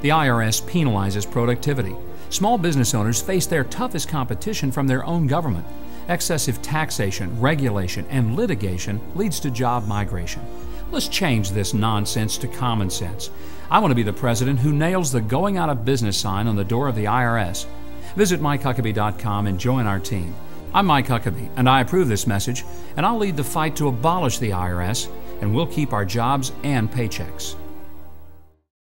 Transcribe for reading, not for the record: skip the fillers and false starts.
The IRS penalizes productivity. Small business owners face their toughest competition from their own government. Excessive taxation, regulation, and litigation leads to job migration. Let's change this nonsense to common sense. I want to be the president who nails the going out of business sign on the door of the IRS. Visit MikeHuckabee.com and join our team. I'm Mike Huckabee, and I approve this message, and I'll lead the fight to abolish the IRS, and we'll keep our jobs and paychecks.